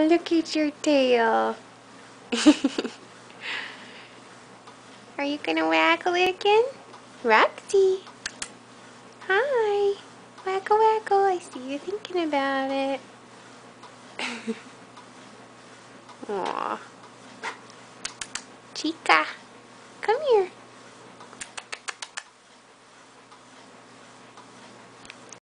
look at your tail. Are you gonna waggle it again? Roxy. Hi. Waggle, waggle. I see you thinking about it. Aw. Chica. Come here.